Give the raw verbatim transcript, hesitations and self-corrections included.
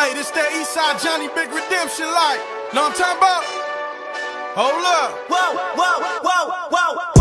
Hey, this that Eastside Johnny Big Redemption like. Know what I'm talking about? Hold up. Whoa, whoa, whoa, whoa, whoa.